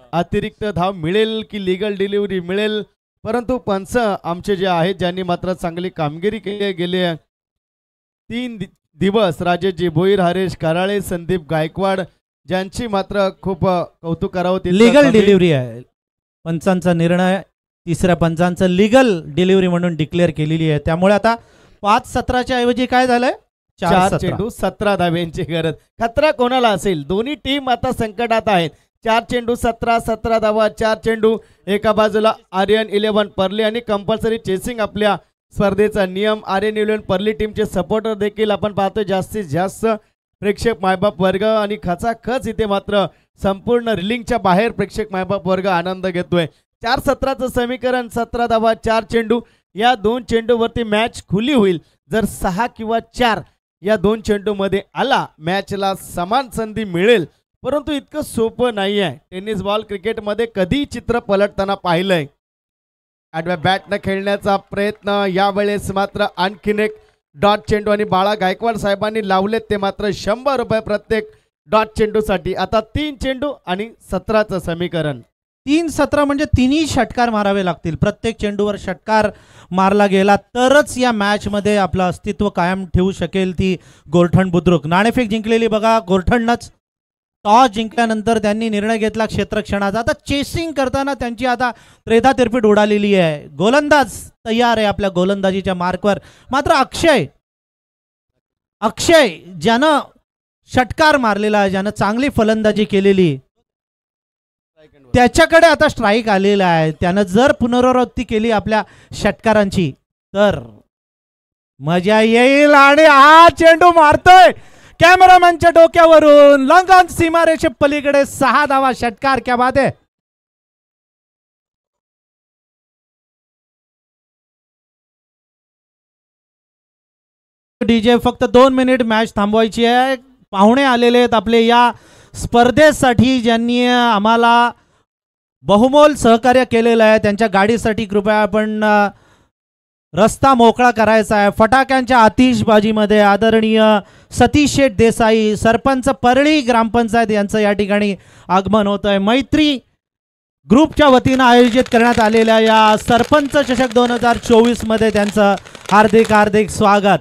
अतिरिक्त धाव मिळेल की लिगल डिलिव्हरी मिळेल, परंतु पंच आमचे जे आहेत ज्यांनी मात्र चांगली कामगिरी केली गेले तीन दि दिवस राजेशजी भोईर, हरेश कराळे, संदीप गायकवाड ज्यांची मात्र खूप कौतुक करावं. लिगल डिलिव्हरी आहे, पंचांचा निर्णय तिसऱ्या पंचांचं लिगल डिलिव्हरी म्हणून डिक्लेअर केलेली आहे. त्यामुळे आता पाच सतराच्या ऐवजी काय झालंय, चार चेंडू सतरा धाव्यांची गरज. खतरा कोणाला असेल, दोन्ही टीम आता संकटात आहेत. चार चेंडू सतरा सतरा धावा, चार चेंडू. एका बाजूला आर्यन इलेव्हन परली आणि कंपल्सरी चेसिंग आपल्या स्पर्धेचा नियम. आर्यन इलेव्हन परली टीमचे सपोर्टर देखील आपण पाहतोय जास्तीत जास्त प्रेक्षक मायबाप वर्ग आणि खचाखच इथे मात्र संपूर्ण रिलिंगच्या बाहेर प्रेक्षक मायबाप वर्ग आनंद घेतोय. चार सतराचं समीकरण, सतरा धावा चार चेंडू. या दोन चेंडूवरती मॅच खुली होईल. जर सहा किंवा चार या दोन चेंडू मध्ये आला मॅचला समान संधी मिळेल, परंतु इतकं सोपं नाही आहे. टेनिस बॉल क्रिकेटमध्ये कधी चित्र पलटताना पाहिलंय. आडव्या बॅटनं खेळण्याचा प्रयत्न, यावेळेस मात्र आणखीन एक डॉट चेंडू आणि बाळा गायकवाड साहेबांनी लावलेत ते मात्र शंभर रुपये प्रत्येक डॉट चेंडूसाठी. आता तीन चेंडू आणि सतराचं समीकरण. तीन सतरा म्हणजे तिन्ही षटकार मारावे लागतील. प्रत्येक चेंडूवर षटकार मारला गेला तरच या मॅच मध्ये आपलं अस्तित्व कायम ठेवू शकेल ती गोरठण बुद्रुक. नाणेफेक जिंकलेली बघा गोरठणनंच. टॉस जिंकल्यानंतर त्यांनी निर्णय घेतला क्षेत्ररक्षणाचा. आता चेसिंग करताना त्यांची आता त्रेधा तिरपीट उडालेली आहे. गोलंदाज तयार आहे आपल्या गोलंदाजीच्या मार्कवर. मात्र अक्षय अक्षय ज्यानं षटकार मारलेला आहे, ज्यानं चांगली फलंदाजी केलेली, त्याच्याकडे आता स्ट्राईक आलेला आहे. त्यानं जर पुनरावृत्ती केली आपल्या षटकारांची तर मजा येईल. आणि हा चेंडू मारतोय कॅमेरामॅनच्या डोक्यावरून लंगन सीमारेषे पलीकडे. सहा धावा षटकार. क्या बात आहे. डीजे फक्त दोन मिनिट मॅच थांबवायची आहे. पाहुणे आलेले आहेत आपले या स्पर्धेसाठी, ज्यांनी आम्हाला बहुमोल सहकार्य केलेलं आहे. त्यांच्या गाडीसाठी कृपया आपण रस्ता मोकळा करायचा आहे. फटाक्यांच्या आतिषबाजीमध्ये आदरणीय सतीश शेठ देसाई, सरपंच परळी ग्रामपंचायत यांचं या ठिकाणी आगमन होत आहे. मैत्री ग्रुपच्या वतीनं आयोजित करण्यात आलेल्या या सरपंच चषक दोन हजार चोवीस मध्ये त्यांचं हार्दिक हार्दिक स्वागत.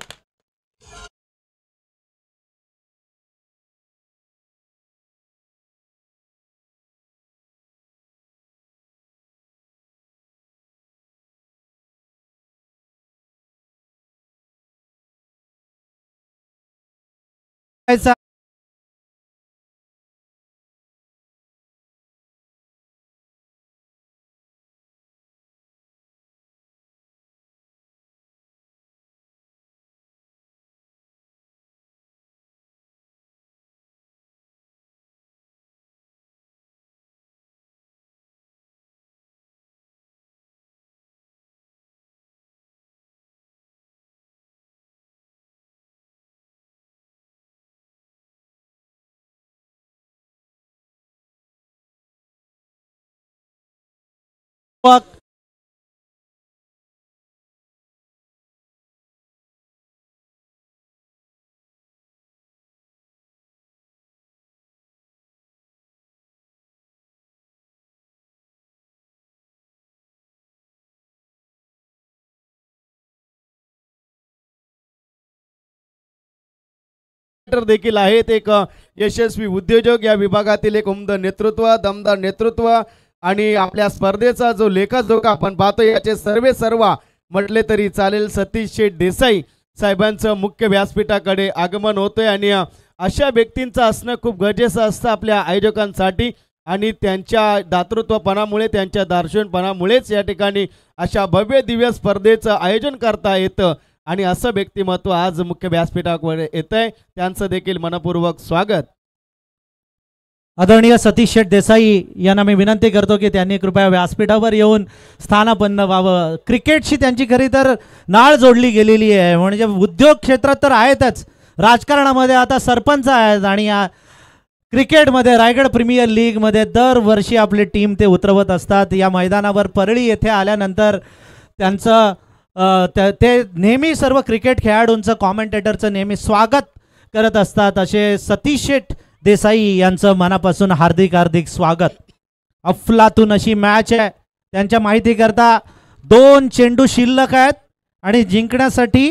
देखील आहेत. एक यशस्वी उद्योजक, या विभागातील एक उमद नेतृत्व, दमदार नेतृत्व आणि आपल्या स्पर्धेचा जो लेखाजोखा आपण पाहतो याचे सर्वे सर्व म्हटले तरी चालेल. सतीश शेठ देसाई साहेबांचं मुख्य व्यासपीठाकडे आगमन होतंय आणि अशा व्यक्तींचं असणं खूप गरजेचं असतं आपल्या आयोजकांसाठी. आणि त्यांच्या दातृत्वपणामुळे, त्यांच्या दार्शनिकपणामुळेच या ठिकाणी अशा भव्य दिव्य स्पर्धेचं आयोजन करता येतं. आणि असं व्यक्तिमत्व आज मुख्य व्यासपीठावर येतंय, त्यांचं देखील मनपूर्वक स्वागत. आदरणीय सतीश शेठ देसाई यांना मी विनंती करतो की त्यांनी कृपया व्यासपीठावर येऊन स्थानापन्न व्हावं. क्रिकेटशी त्यांची खरी तर नाळ जोडली गेलेली आहे. म्हणजे उद्योग क्षेत्रात तर आहेतच, राजकारणामध्ये आता सरपंच आहेत आणि क्रिकेटमध्ये रायगड प्रीमियर लीगमध्ये दरवर्षी आपली टीम ते उतरवत असतात. या मैदानावर परळी येथे आल्यानंतर त्यांचं ते नेहमी सर्व क्रिकेट खेळाडूंचं, कॉमेंटेटरचं नेहमी स्वागत करत असतात. असे सतीश शेठ देसाई यांचं मनापासून हार्दिक हार्दिक स्वागत. अफलातून अशी मॅच आहे. त्यांच्या माहिती करता दोन चेंडू शिल्लक आहेत आणि जिंकण्यासाठी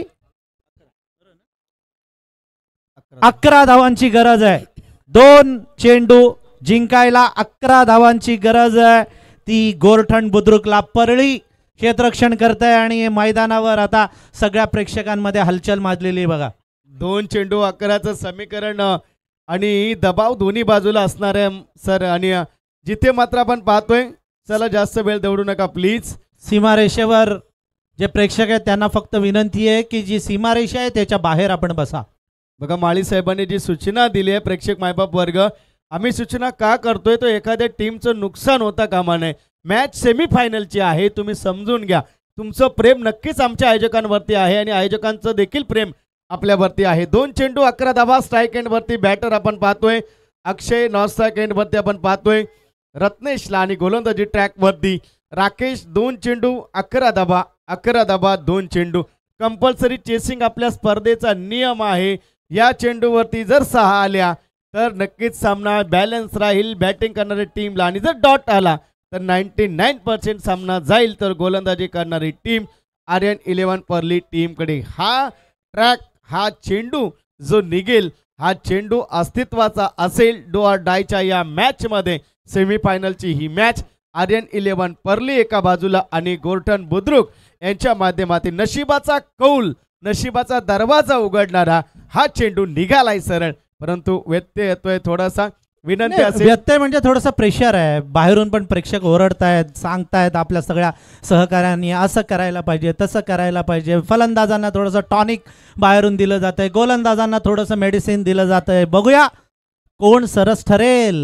अकरा धावांची गरज आहे. दोन चेंडू जिंकायला अकरा धावांची गरज आहे. ती गोरठण बुद्रुकला परळी क्षेत्ररक्षण करताय आणि मैदानावर आता सगळ्या प्रेक्षकांमध्ये हलचल माजलेली आहे बघा. दोन चेंडू अकराचं समीकरण आणि दबाव दोन्ही बाजूला असणार आहे सर. आणि जिथे मात्र आपण पाहतोय, चला जास्त वेळ दौडू नका प्लीज. सीमारेषेवर जे प्रेक्षक आहेत त्यांना फक्त विनंती आहे की जी सीमारेषा आहे त्याच्या बाहेर आपण बसा. बघा माळी साहेबांनी जी सूचना दिली आहे, प्रेक्षक मायबाप वर्ग, आम्ही सूचना का करतोय तो एखाद्या टीमचं नुकसान होता कामा नये. मॅच सेमीफायनलची आहे, तुम्ही समजून घ्या. तुमचं प्रेम नक्कीच आमच्या आयोजकांवरती आहे आणि आयोजकांचं देखील प्रेम आपल्यावरती आहे. दोन चेंडू अकरा धावा. स्ट्राईक एंड वरती बॅटर आपण पाहतोय अक्षय, नॉन स्ट्राईक एंड वरती आपण पाहतोय रत्नेशला आणि गोलंदाजी ट्रॅक वरती राकेश. दोन चेंडू अकरा धावा, अकरा धावा दोन चेंडू. कंपल्सरी चेसिंग आपल्या स्पर्धेचा नियम आहे. या चेंडूवरती जर सहा आल्या तर नक्कीच सामना बॅलन्स राहील बॅटिंग करणारी टीमला, आणि जर डॉट आला तर नाईन्टी नाईन पर्सेंट सामना जाईल तर गोलंदाजी करणारी टीम आर्यन इलेव्हन परली टीमकडे. हा ट्रॅक, हा चेंडू जो निघेल, हा चेंडू अस्तित्वाचा असेल डो ऑर डायच्या या मॅच मध्ये. सेमीफायनलची ही मॅच आर्यन इलेव्हन परली एका बाजूला आणि गोरठण बुद्रुक यांच्या माध्यमातून नशिबाचा कौल, नशिबाचा दरवाजा उघडणारा हा चेंडू निघालाय सरळ, परंतु व्यत्यय येतोय थोडासा. विनंती असेल, व्यत्यय म्हणजे थोडंसं प्रेशर आहे, बाहेरून पण प्रेक्षक ओरडतायत, सांगतायत आपल्या सगळ्या सहकार्यांनी असं करायला पाहिजे, तसं करायला पाहिजे. फलंदाजांना थोडंसं टॉनिक बाहेरून दिलं जातंय, गोलंदाजांना थोडंसं मेडिसिन दिलं जातंय. बघूया कोण सरस ठरेल.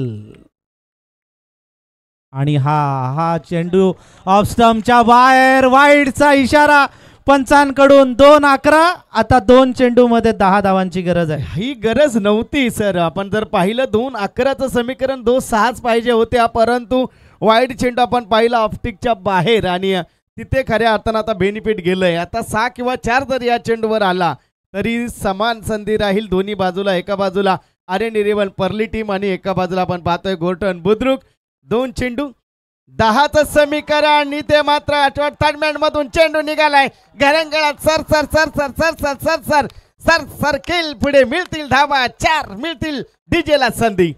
आणि हा हा चेंडू ऑफ स्टंपच्या बाहेर, वाईडचा इशारा पंचांकडून. दोन अकरा. आता दोन चेंडू मध्ये दहा धावांची गरज आहे. ही गरज नव्हती सर. आपण जर पाहिलं दोन अकराचं समीकरण दोन सहाच पाहिजे होते, परंतु वाईड चेंडू आपण पाहिला ऑप्टिकच्या बाहेर आणि तिथे खऱ्या अर्थानं आता बेनिफिट गेलंय. आता सहा किंवा चार जर या चेंडूवर आला तरी समान संधी राहील दोन्ही बाजूला. एका बाजूला आर्यन इलेव्हन परली टीम आणि एका बाजूला आपण पाहतोय गोरठण बुद्रुक. दोन चेंडू दहाचं समीकरण. इथे मात्र आठवड थर्ड मधून चेंडू निघालाय घरंगळात. सर सर सर सर सर सर सर सर सर सर्किल पुढे मिळतील धावा, चार मिळतील डीजेला संधी.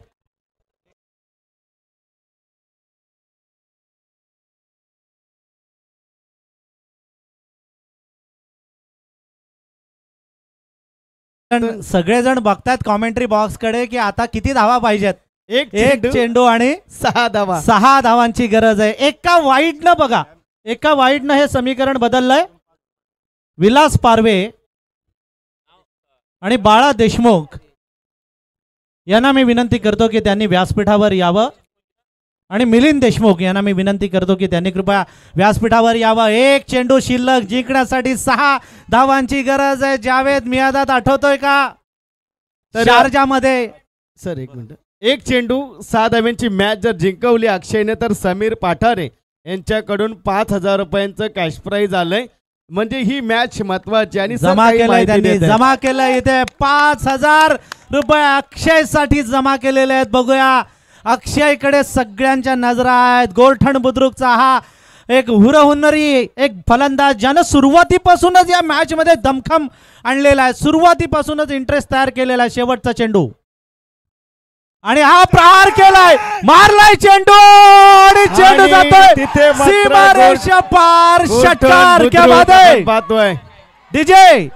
सगळेजण बघतायत कॉमेंट्री बॉक्स कडे की आता किती धावा पाहिजेत. एक एक चेंडू आणि सहा धावा, सहा धावांची गरज आहे. एका वाईडनं बघा, एका वाईडनं हे समीकरण बदललंय. विलास पारवे आणि बाळा देशमुख यांना मी विनंती करतो की त्यांनी व्यासपीठावर यावं, आणि मिलिंद देशमुख यांना मी विनंती करतो की त्यांनी कृपया व्यासपीठावर यावं. एक चेंडू शिल्लक, जिंकण्यासाठी सहा धावांची गरज आहे. जावेद मियादाद आठवतोय का शारजामध्ये? सर एक मिनिट. एक चेंडू सहा धाव्यांची मॅच जर जिंकवली अक्षयने तर समीर पाठारे यांच्याकडून पाच हजार रुपयांचं कॅश प्राइज आलंय. म्हणजे ही मॅच महत्वाची आणि जमा केलंय त्यांनी, जमा केलंय. इथे पाच हजार रुपये अक्षय साठी जमा केलेले आहेत. बघूया अक्षयकडे सगळ्यांच्या नजरा आहेत. गोरठण बुद्रुकचा हा एक हुरहुन्नरी एक फलंदाज ज्यानं सुरुवातीपासूनच या मॅच मध्ये दमखम आणलेला आहे, सुरुवातीपासूनच इंटरेस्ट तयार केलेला आहे. शेवटचा चेंडू आणि हा प्रहार केलाय, मारलाय चेंडू आणि चेंडू जातोय सीमारेषा पार. षटकार. क्या बात आहे डीजे.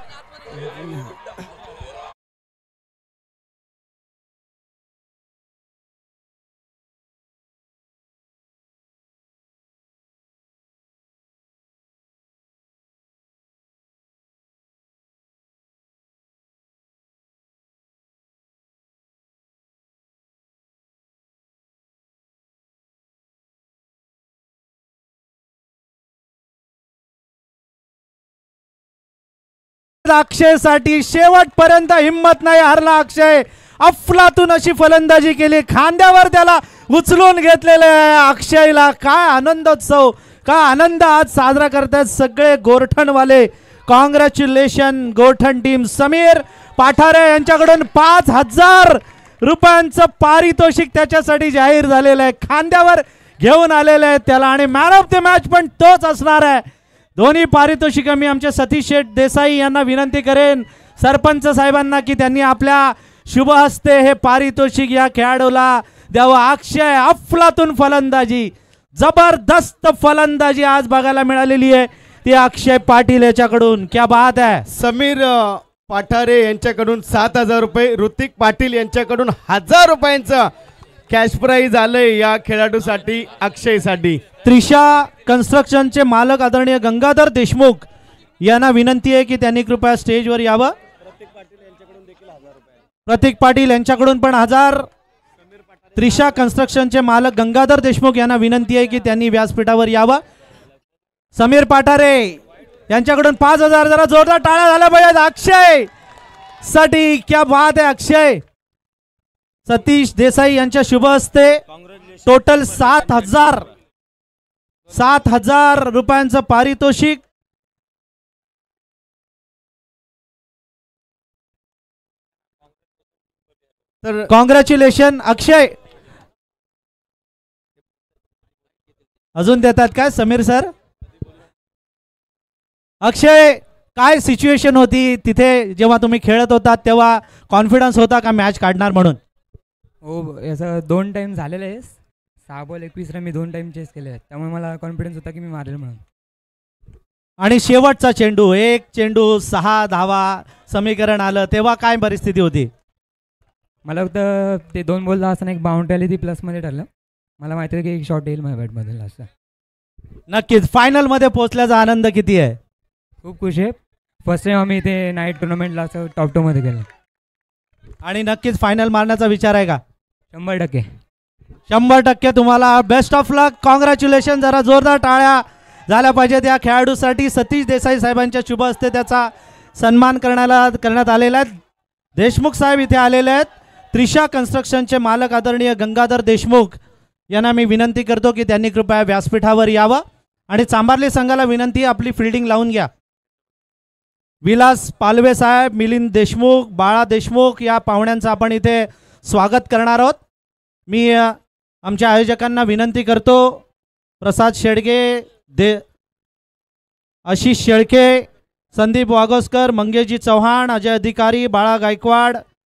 अक्षयसाठी शेवटपर्यंत हिम्मत नाही हरला अक्षय. अफलातून अशी फलंदाजी केली, खांद्यावर त्याला उचलून घेतलेले आहे. अक्षयला काय आनंदोत्सव, काय आनंद आज साजरा करतात सगळे गोरठणवाले. Congratulation Gorthan team. समीर पाठारे यांच्याकडून पाच हजार रुपयांचं पारितोषिक त्याच्यासाठी जाहीर झालेलं आहे. खांद्यावर घेऊन आलेले आहेत त्याला आणि मॅन ऑफ द मॅच पण तोच असणार आहे. दोन्ही पारितोषिक मी आमच्या सतीश शेठ देसाई यांना विनंती करेन सरपंच साहेबांना की त्यांनी आपल्या शुभ हस्ते हे पारितोषिक या खेळाडूला द्यावं. अक्षय अफलातून फलंदाजी, जबरदस्त फलंदाजी आज बघायला मिळालेली आहे ती अक्षय पाटील याच्याकडून. क्या बात आहे. समीर अ, पाठारे यांच्याकडून सात हजार रुपये, ऋतिक पाटील यांच्याकडून हजार रुपयांचं कॅश प्राइज आलंय या खेळाडूसाठी अक्षयसाठी. त्रिशा कन्स्ट्रक्शनचे मालक आदरणीय गंगाधर देशमुख यांना विनंती आहे की त्यांनी कृपया स्टेजवर यावं. प्रतीक पाटील यांच्याकडून पण हजार. त्रिशा कन्स्ट्रक्शनचे मालक गंगाधर देशमुख यांना विनंती आहे की त्यांनी व्यासपीठावर यावं. समीर पाठारे यांच्याकडून पाच हजार. जरा जोरदार टाळ्या झाल्या पाहिजेत अक्षय साठी. क्या बात आहे अक्षय. सतीश देसाई यांच्या शुभ हस्ते टोटल सात हजार सात हजार रुपयांचं पारितोषिक. तर कॉंग्रॅच्युलेशन अक्षय. अजून देतात काय समीर सर? अक्षय काय सिच्युएशन होती तिथे जेव्हा तुम्ही खेळत होता तेव्हा कॉन्फिडन्स होता का मॅच काढणार म्हणून? हो, याचं दोन टाईम झालेलं आहे. सहा बॉल एकवीस रन मी दोन टाईम चेस केले आहेत, त्यामुळे मला कॉन्फिडन्स होता की मी मारेल म्हणून. आणि शेवटचा चेंडू, एक चेंडू सहा धावा समीकरण आलं तेव्हा काय परिस्थिती होती? मला फक्त ते दोन बॉलला असताना एक बाउंड्री आली ती प्लसमध्ये ठरलं. मला माहिती आहे की एक शॉट येईल माझ्या बॅटमध्ये असं. नक्कीच फायनलमध्ये पोहोचल्याचा आनंद किती आहे? खूप खुश आहे. फर्स्ट टाईम आम्ही इथे नाईट टुर्नामेंटला असं टॉप टूमध्ये गेलो. आणि नक्कीच फायनल मारण्याचा विचार आहे का? शंभर टक्के शंभर टक्के तुम्हाला बेस्ट ऑफ लक. कॉंग्रॅच्युलेशन. जरा जोरदार टाळ्या झाल्या पाहिजेत या खेळाडूसाठी. सतीश देसाई साहेबांच्या शुभ हस्ते त्याचा सन्मान करण्याला करण्यात आलेला आहे. देशमुख साहेब इथे आलेले आहेत. त्रिशा कन्स्ट्रक्शनचे मालक आदरणीय गंगाधर देशमुख यांना मी विनंती करतो की त्यांनी कृपया व्यासपीठावर यावं. आणि चांभारली संघाला विनंती आपली फिल्डिंग लावून घ्या. विलास पालवे साहेब, मिलिंद देशमुख, बाळा देशमुख या पाहुण्यांचं आपण इथे स्वागत करणार आहोत. मी आमच्या आयोजकांना विनंती करतो प्रसाद शेडगे, दे आशिष शेळके, संदीप वागोस्कर, मंगेशजी चव्हाण, अजय अधिकारी, बाळा गायकवाड,